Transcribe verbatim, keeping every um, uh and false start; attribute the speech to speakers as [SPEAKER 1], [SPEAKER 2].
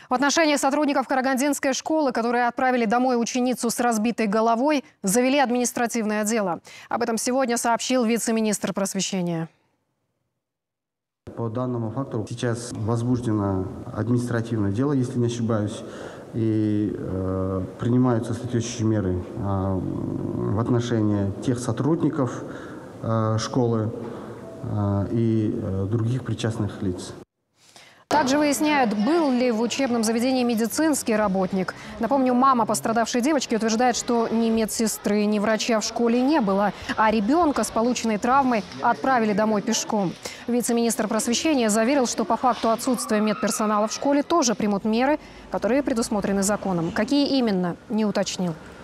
[SPEAKER 1] В отношении сотрудников Карагандинской школы, которые отправили домой ученицу с разбитой головой, завели административное дело. Об этом сегодня сообщил вице-министр просвещения.
[SPEAKER 2] По данному факту сейчас возбуждено административное дело, если не ошибаюсь, и э, принимаются соответствующие меры э, в отношении тех сотрудников э, школы э, и э, других причастных лиц.
[SPEAKER 1] Также выясняют, был ли в учебном заведении медицинский работник. Напомню, мама пострадавшей девочки утверждает, что ни медсестры, ни врача в школе не было, а ребенка с полученной травмой отправили домой пешком. Вице-министр просвещения заверил, что по факту отсутствия медперсонала в школе тоже примут меры, которые предусмотрены законом. Какие именно, не уточнил.